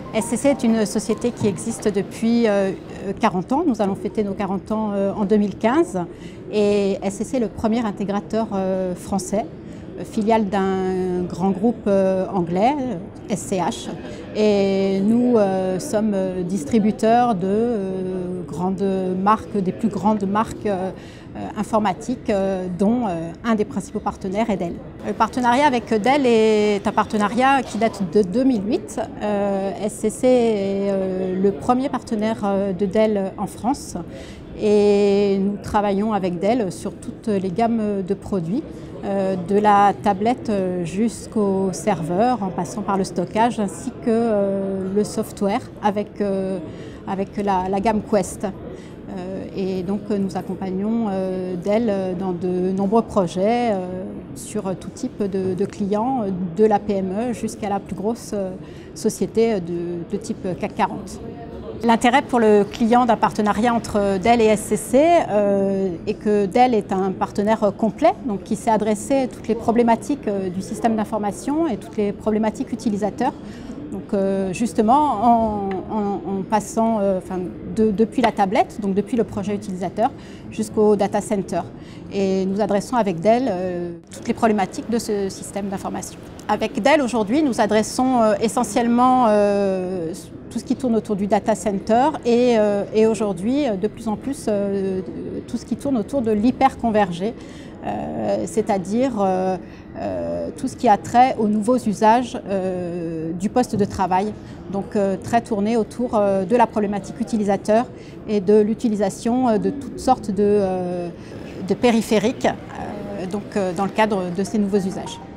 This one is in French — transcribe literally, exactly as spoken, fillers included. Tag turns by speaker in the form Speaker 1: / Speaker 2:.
Speaker 1: S C C est une société qui existe depuis quarante ans. Nous allons fêter nos quarante ans en deux mille quinze. Et S C C est le premier intégrateur français, filiale d'un grand groupe anglais, S C H. Et nous euh, sommes distributeurs de euh, grandes marques, des plus grandes marques euh, informatiques, euh, dont euh, un des principaux partenaires est Dell. Le partenariat avec Dell est un partenariat qui date de deux mille huit. Euh, S C C est euh, le premier partenaire de Dell en France. Et nous travaillons avec Dell sur toutes les gammes de produits, euh, de la tablette jusqu'au serveur, en passant par le stockage, ainsi que euh, le software avec, euh, avec la, la gamme Quest. Euh, et donc nous accompagnons euh, Dell dans de nombreux projets euh, sur tout type de, de clients, de la P M E jusqu'à la plus grosse société de, de type C A C quarante. L'intérêt pour le client d'un partenariat entre Dell et S C C euh, est que Dell est un partenaire complet, donc qui s'est adressé à toutes les problématiques euh, du système d'information et toutes les problématiques utilisateurs. Donc euh, justement en, en, en passant euh, enfin, de, depuis la tablette, donc depuis le projet utilisateur, jusqu'au data center. Et nous adressons avec Dell euh, toutes les problématiques de ce système d'information. Avec Dell aujourd'hui, nous adressons euh, essentiellement euh, tout ce qui tourne autour du data center et, euh, et aujourd'hui de plus en plus euh, tout ce qui tourne autour de l'hyperconvergé, euh, c'est-à-dire euh, euh, tout ce qui a trait aux nouveaux usages euh, du poste de travail, donc euh, très tourné autour euh, de la problématique utilisateur et de l'utilisation de toutes sortes de, euh, de périphériques euh, donc, euh, dans le cadre de ces nouveaux usages.